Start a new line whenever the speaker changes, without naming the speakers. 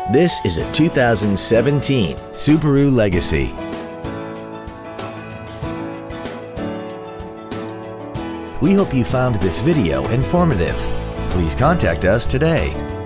This is a 2017 Subaru Legacy. We hope you found this video informative. Please contact us today.